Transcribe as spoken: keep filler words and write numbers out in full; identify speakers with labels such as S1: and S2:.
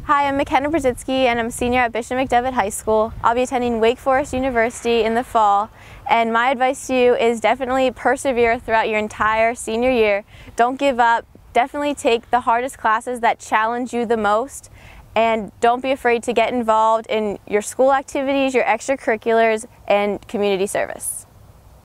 S1: Hi, I'm Makenna Brezitski and I'm a senior at Bishop McDevitt High School. I'll be attending Wake Forest University in the fall, and my advice to you is definitely persevere throughout your entire senior year. Don't give up. Definitely take the hardest classes that challenge you the most, and don't be afraid to get involved in your school activities, your extracurriculars, and community service.